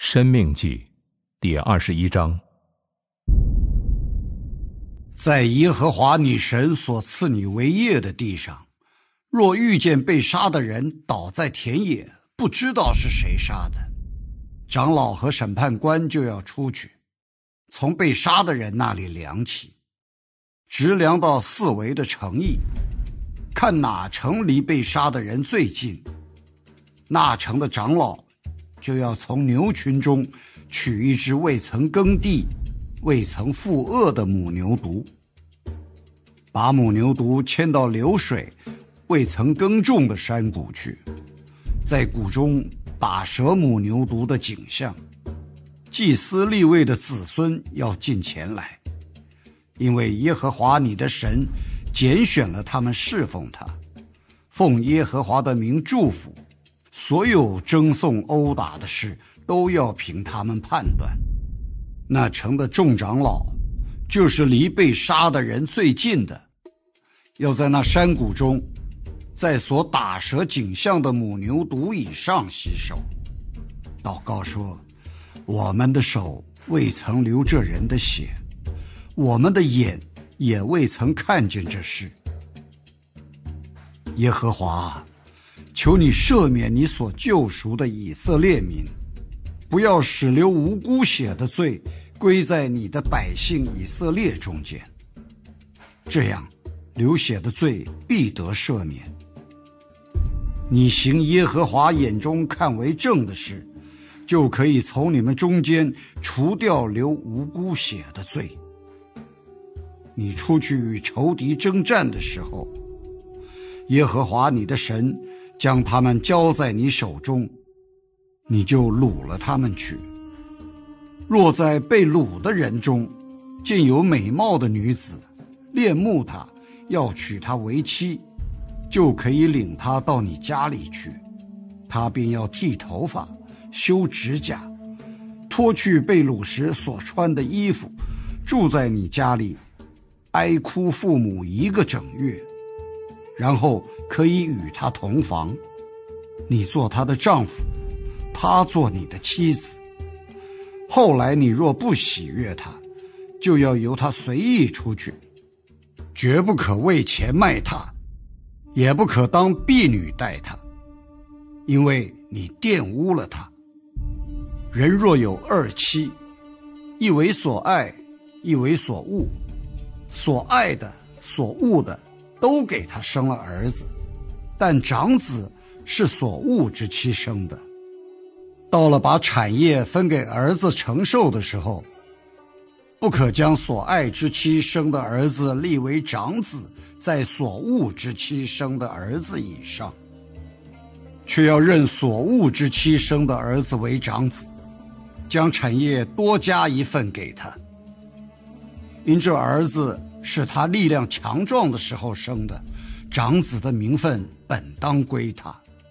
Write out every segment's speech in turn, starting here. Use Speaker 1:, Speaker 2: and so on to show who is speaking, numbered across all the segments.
Speaker 1: 申命记第21章。
Speaker 2: 在耶和华你神所赐你为业的地上，若遇见被杀的人倒在田野，不知道是谁杀的，长老和审判官就要出去，从被杀的人那里量起，直量到四围的城邑，看哪城离被杀的人最近，那城的长老就要从牛群中取一只未曾耕地、未曾负轭的母牛犊，把母牛犊牵到流水、未曾耕种的山谷去，在谷中打折母牛犊的颈项。祭司利未的子孙要进前来，因为耶和华你的神拣选了他们侍奉他，奉耶和华的名祝福。所有争讼殴打的事都要凭他们判断。那城的众长老，就是离被杀的人最近的，要在那山谷中，在所打折颈项的母牛犊以上洗手，祷告说：我们的手未曾流这人的血，我们的眼也未曾看见这事。耶和华，求你赦免你所救赎的以色列民，不要使流无辜血的罪归在你的百姓以色列中间，这样流血的罪必得赦免。你行耶和华眼中看为正的事，就可以从你们中间除掉流无辜血的罪。你出去与仇敌征战的时候，耶和华你的神将他们交在你手中，你就掳了他们去。若在被掳的人中见有美貌的女子，恋慕她，要娶她为妻，就可以领她到你家里去。她便要剃头发，修指甲，脱去被掳时所穿的衣服，住在你家里，哀哭父母1个整月，然后可以与她同房，你做她的丈夫，她做你的妻子。后来你若不喜悦她，就要由她随意出去，绝不可为钱卖她，也不可当婢女待她，因为你玷污了她。人若有2妻，一为所爱，一为所恶，所爱的所恶的都给他生了儿子，但长子是所恶之妻生的。到了把产业分给儿子承受的时候，不可将所爱之妻生的儿子立为长子在所恶之妻生的儿子以上，却要认所恶之妻生的儿子为长子，将产业多加一份给他。因这儿子是他力量强壮的时候生的，长子的名分本当归他。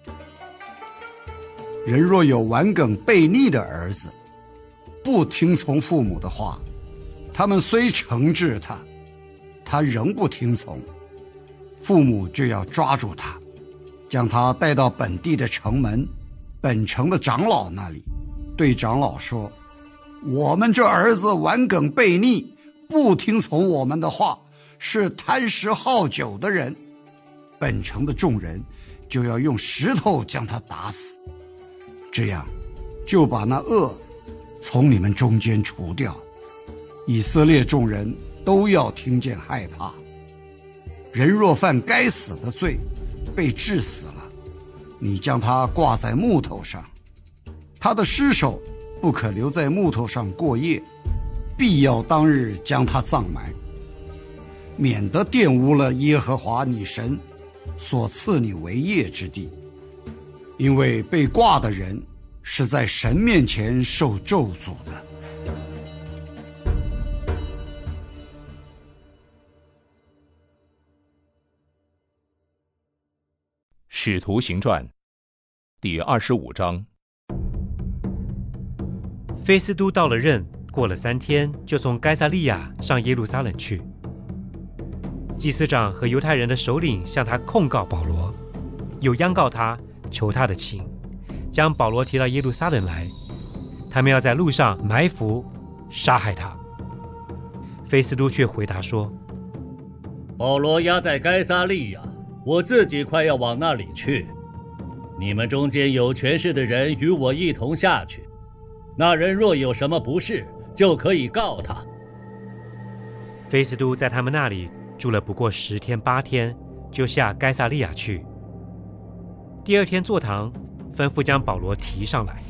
Speaker 2: 人若有顽梗悖逆的儿子，不听从父母的话，他们虽惩治他，他仍不听从，父母就要抓住他，将他带到本地的城门，本城的长老那里，对长老说：我们这儿子顽梗悖逆，不听从我们的话，是贪食好酒的人。本城的众人就要用石头将他打死，这样就把那恶从你们中间除掉。以色列众人都要听见害怕。人若犯该死的罪，被治死了，你将他挂在木头上，他的尸首不可留在木头上过夜，必要当日将他葬埋，免得玷污了耶和华你神所赐你为业之地。因为被挂的人是在神面前受咒诅的。
Speaker 1: 使徒行传第25章。
Speaker 3: 菲斯都到了任，过了3天，就从该撒利亚上耶路撒冷去。祭司长和犹太人的首领向他控告保罗，又央告他，求他的情，将保罗提到耶路撒冷来。 他们要在路上埋伏，杀害他。菲斯都却回答说：
Speaker 4: 保罗押在该撒利亚，我自己快要往那里去。你们中间有权势的人与我一同下去，那人若有什么不是，就可以告他。
Speaker 3: 菲斯都在他们那里住了不过10天8天，就下该撒利亚去。第2天坐堂，吩咐将保罗提上来。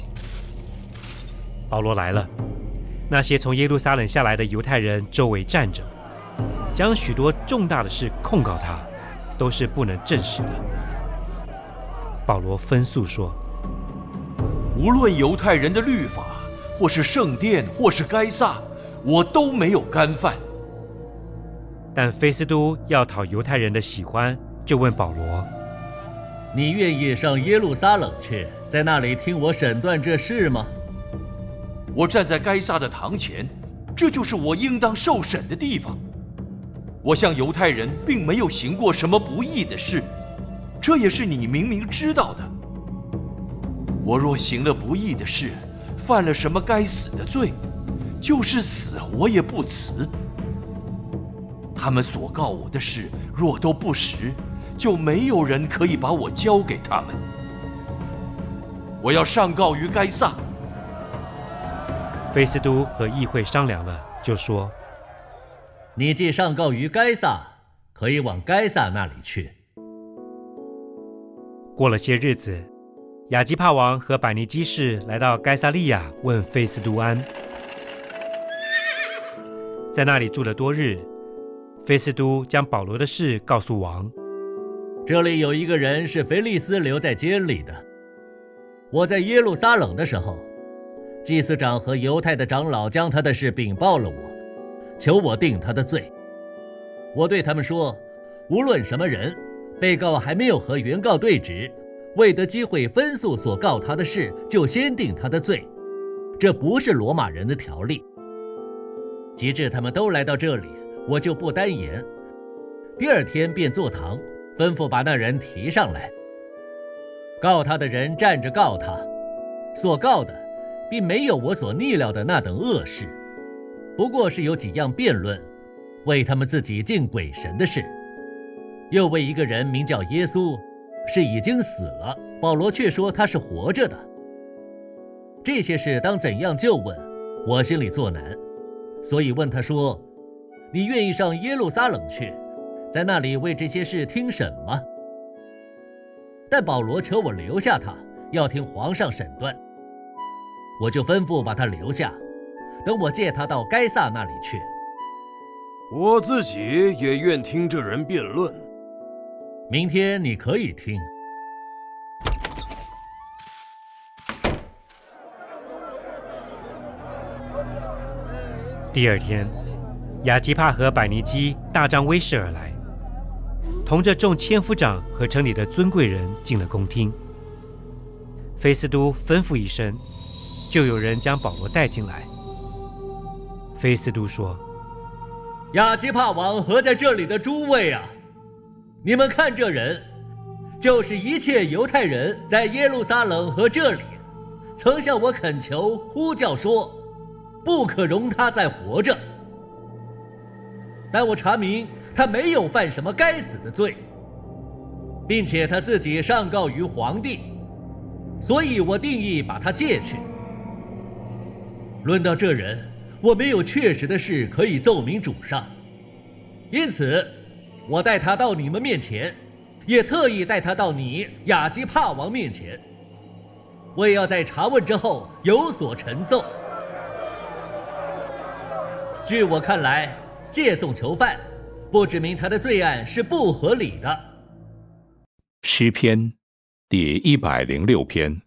Speaker 3: 保罗来了，那些从耶路撒冷下来的犹太人周围站着，将许多重大的事控告他，都是不能证实的。保罗分诉说：
Speaker 5: 无论犹太人的律法，或是圣殿，或是该撒，我都没有干犯。
Speaker 3: 但菲斯都要讨犹太人的喜欢，就问保罗：
Speaker 4: 你愿意上耶路撒冷去，在那里听我审断这事吗？
Speaker 5: 我站在该撒的堂前，这就是我应当受审的地方。我向犹太人并没有行过什么不义的事，这也是你明明知道的。我若行了不义的事，犯了什么该死的罪，就是死我也不辞。他们所告我的事若都不实，就没有人可以把我交给他们。我要上告于该撒。
Speaker 3: 菲斯都和议会商量了，就说：
Speaker 4: 你既上告于该撒，可以往该撒那里去。
Speaker 3: 过了些日子，亚基帕王和百尼基士来到该撒利亚，问菲斯都安。在那里住了多日，菲斯都将保罗的事告诉王。
Speaker 4: 这里有一个人是腓力斯留在监里的。我在耶路撒冷的时候，祭司长和犹太的长老将他的事禀报了我，求我定他的罪。我对他们说，无论什么人，被告还没有和原告对质，未得机会分诉所告他的事，就先定他的罪，这不是罗马人的条例。及至他们都来到这里，我就不单言。第2天便坐堂，吩咐把那人提上来。告他的人站着告他，所告的并没有我所逆料的那等恶事，不过是有几样辩论，为他们自己敬鬼神的事。又为一个人名叫耶稣，是已经死了，保罗却说他是活着的。这些事当怎样就问，我心里作难，所以问他说：你愿意上耶路撒冷去，在那里为这些事听审吗？但保罗求我留下他，要听皇上审断。我就吩咐把他留下，等我借他到该撒那里去。
Speaker 6: 我自己也愿听这人辩论。
Speaker 4: 明天你可以听。
Speaker 3: 第2天，亚基帕和百尼基大张威势而来，同着众千夫长和城里的尊贵人进了宫厅。菲斯都吩咐一声，就有人将保罗带进来。菲斯都说：
Speaker 4: 亚基帕王和在这里的诸位啊，你们看这人，就是一切犹太人在耶路撒冷和这里曾向我恳求呼叫说，不可容他再活着。但我查明他没有犯什么该死的罪，并且他自己上告于皇帝，所以我定义把他借去。论到这人，我没有确实的事可以奏明主上，因此我带他到你们面前，也特意带他到你亚基帕王面前，为要在查问之后有所陈奏。据我看来，借送囚犯，不指明他的罪案是不合理的。
Speaker 1: 诗篇第106篇。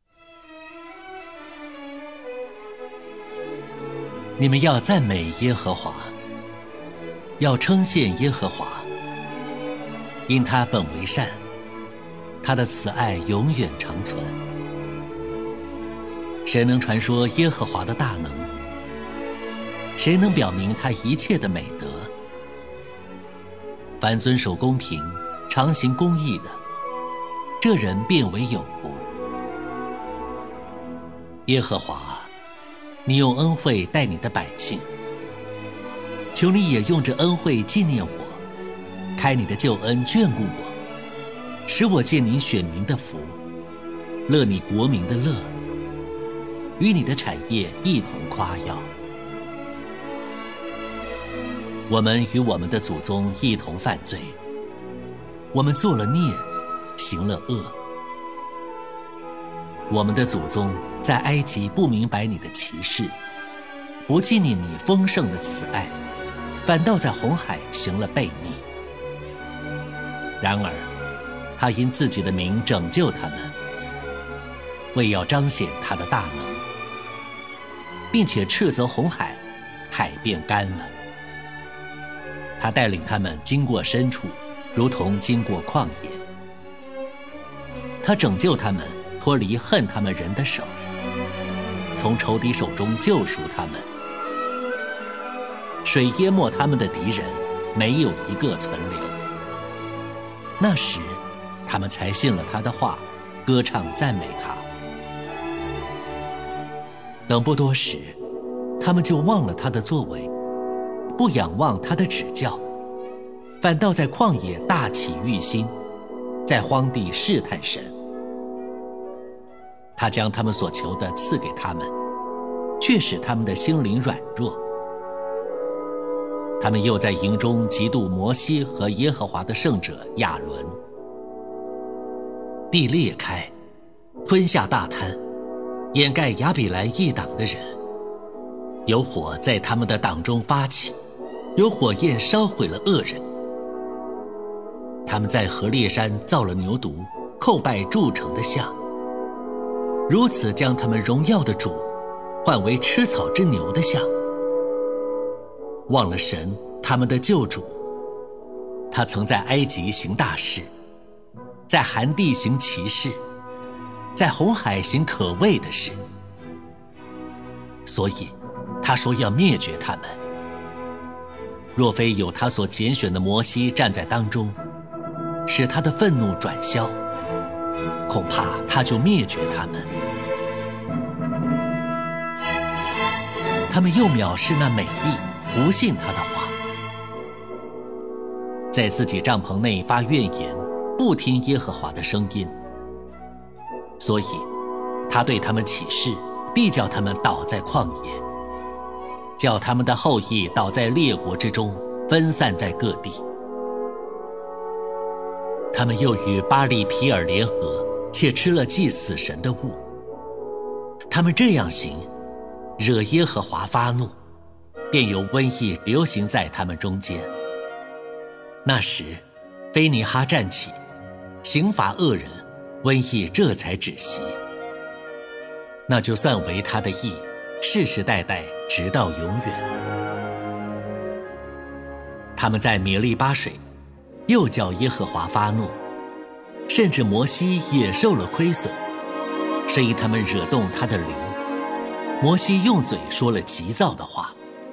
Speaker 7: 你们要赞美耶和华，要称谢耶和华，因他本为善，他的慈爱永远长存。谁能传说耶和华的大能？谁能表明他一切的美德？凡遵守公平、常行公义的，这人便为有福。耶和华， 你用恩惠待你的百姓，求你也用这恩惠纪念我，开你的救恩眷顾我，使我见你选民的福，乐你国民的乐，与你的产业一同夸耀。我们与我们的祖宗一同犯罪，我们做了孽，行了恶。我们的祖宗在埃及不明白你的奇事，不纪念你丰盛的慈爱，反倒在红海行了悖逆。然而他因自己的名拯救他们，为要彰显他的大能，并且斥责红海，海变干了。他带领他们经过深处，如同经过旷野。他拯救他们脱离恨他们人的手，从仇敌手中救赎他们。水淹没他们的敌人，没有一个存留。那时他们才信了他的话，歌唱赞美他。等不多时，他们就忘了他的作为，不仰望他的指教，反倒在旷野大起欲心，在荒地试探神。他将他们所求的赐给他们，却使他们的心灵软弱。他们又在营中嫉妒摩西和耶和华的圣者亚伦。地裂开，吞下大滩，掩盖亚比兰一党的人。有火在他们的党中发起，有火焰烧毁了恶人。他们在何烈山造了牛犊，叩拜铸成的像，如此将他们荣耀的主换为吃草之牛的像，忘了神他们的救主。他曾在埃及行大事，在寒地行奇事，在红海行可畏的事。所以他说要灭绝他们。若非有他所拣选的摩西站在当中，使他的愤怒转消，恐怕他就灭绝他们。他们又藐视那美丽，不信他的话，在自己帐篷内发怨言，不听耶和华的声音。所以他对他们起誓，必叫他们倒在旷野，叫他们的后裔倒在列国之中，分散在各地。他们又与巴力毗尔联合，且吃了祭死神的物。他们这样行，惹耶和华发怒，便有瘟疫流行在他们中间。那时菲尼哈站起，刑罚恶人，瘟疫这才止息。那就算为他的义，世世代代直到永远。他们在米利巴水又叫耶和华发怒，甚至摩西也受了亏损，是因他们惹动他的灵。摩西用嘴说了急躁的话。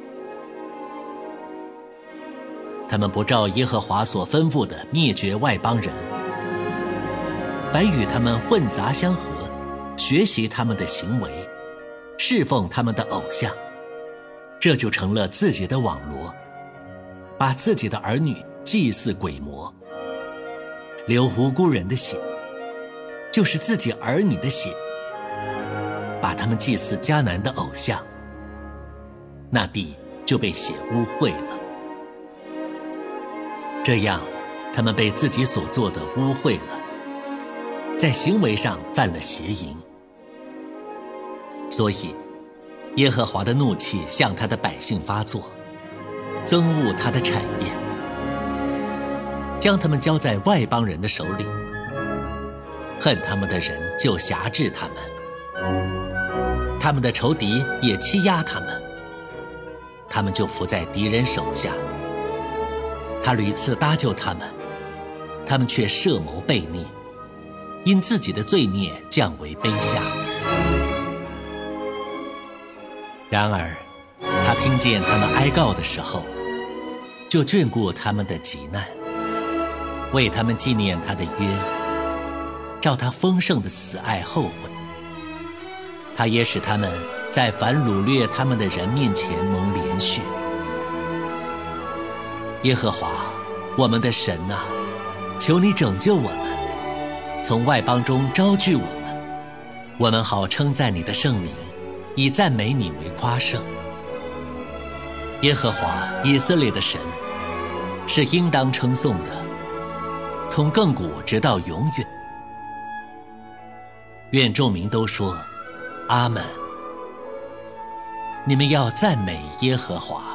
Speaker 7: 他们不照耶和华所吩咐的灭绝外邦人，反与他们混杂相合，学习他们的行为，侍奉他们的偶像，这就成了自己的网罗，把自己的儿女祭祀鬼魔，流无辜人的血，就是自己儿女的血，把他们祭祀迦南的偶像，那地就被血污秽了。这样他们被自己所做的污秽了，在行为上犯了邪淫。所以耶和华的怒气向他的百姓发作，憎恶他的产业，将他们交在外邦人的手里。恨他们的人就辖制他们，他们的仇敌也欺压他们，他们就伏在敌人手下。他屡次搭救他们，他们却设谋悖逆，因自己的罪孽降为卑下。然而他听见他们哀告的时候，就眷顾他们的急难，为他们纪念他的约，照他丰盛的慈爱后悔。他也使他们在凡掳掠他们的人面前蒙连续。耶和华，我们的神啊，求你拯救我们，从外邦中招聚我们，我们好称赞你的圣名，以赞美你为夸胜。耶和华以色列的神是应当称颂的，从亘古直到永远。愿众民都说阿们。你们要赞美耶和华。